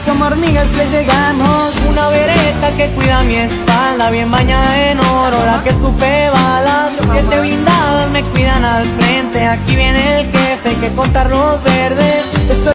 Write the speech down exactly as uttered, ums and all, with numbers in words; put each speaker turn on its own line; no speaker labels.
como hormigas le llegamos.
Una vereta que cuida mi espalda, bien bañada en oro, la que escupe balas. Siete blindadas me cuidan al frente, aquí viene el jefe, hay que contar los verdes. Estoy